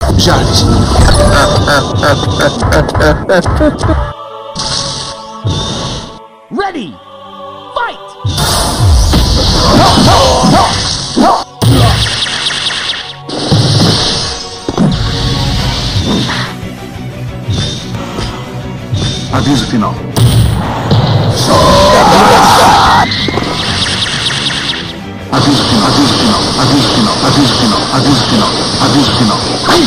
Charles. Ready! Fight! Aviso final. Aviso final, aviso final, aviso final, aviso final, aviso final, aviso final.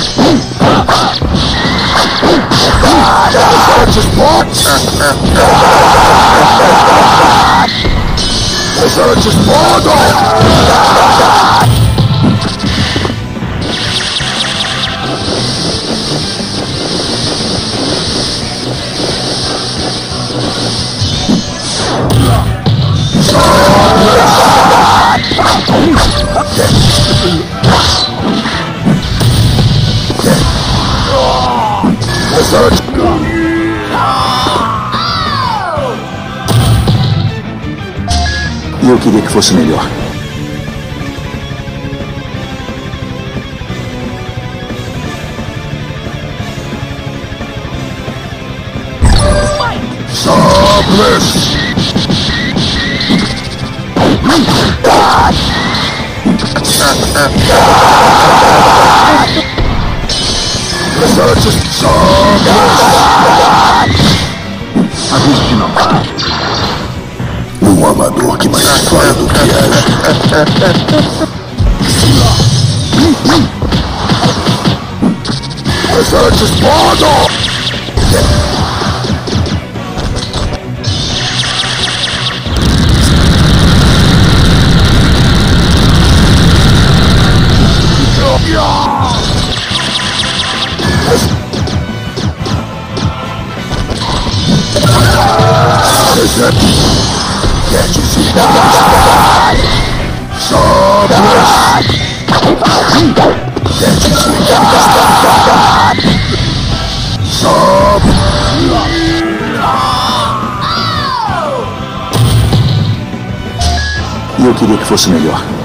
E eu queria que fosse melhor. SOBRE! Aviso final. Um amador que mais fala do que age. E eu queria que fosse melhor.